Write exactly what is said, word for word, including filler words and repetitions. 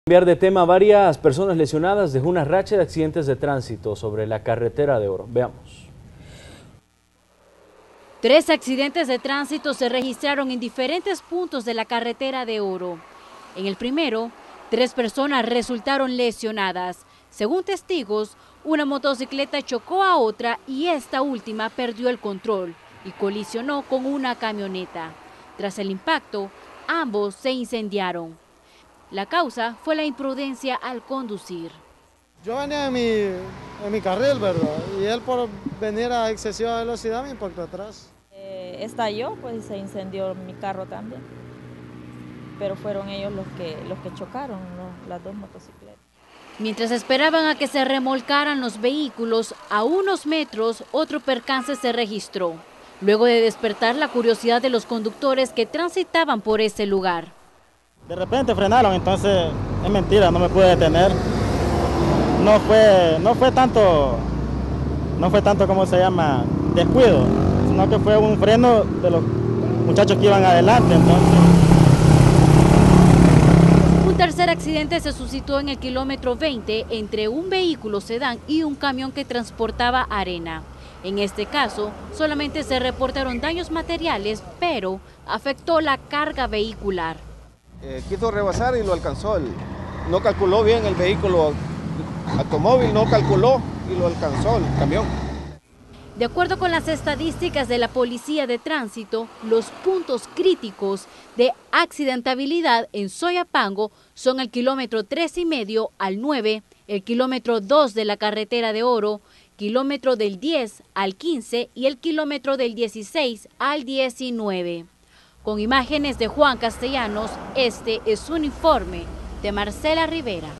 Cambiar de tema, varias personas lesionadas dejó una racha de accidentes de tránsito sobre la carretera de Oro. Veamos. Tres accidentes de tránsito se registraron en diferentes puntos de la carretera de Oro. En el primero, tres personas resultaron lesionadas. Según testigos, una motocicleta chocó a otra y esta última perdió el control y colisionó con una camioneta. Tras el impacto, ambos se incendiaron. La causa fue la imprudencia al conducir. Yo venía en mi, en mi carril, ¿verdad? Y él por venir a excesiva velocidad me impactó atrás. Eh, estalló, pues y se incendió mi carro también. Pero fueron ellos los que, los que chocaron, ¿no? Las dos motocicletas. Mientras esperaban a que se remolcaran los vehículos, a unos metros otro percance se registró, luego de despertar la curiosidad de los conductores que transitaban por ese lugar. De repente frenaron, entonces es mentira, no me pude detener. No fue, no fue tanto, no fue tanto como se llama, descuido, sino que fue un freno de los muchachos que iban adelante. Entonces. Un tercer accidente se suscitó en el kilómetro veinte entre un vehículo sedán y un camión que transportaba arena. En este caso, solamente se reportaron daños materiales, pero afectó la carga vehicular. Eh, quiso rebasar y lo alcanzó, el, no calculó bien el vehículo automóvil, no calculó y lo alcanzó el camión. De acuerdo con las estadísticas de la Policía de Tránsito, los puntos críticos de accidentabilidad en Soyapango son el kilómetro tres y medio al nueve, el kilómetro dos de la carretera de Oro, kilómetro del diez al quince y el kilómetro del dieciséis al diecinueve. Con imágenes de Juan Castellanos, este es un informe de Marcela Rivera.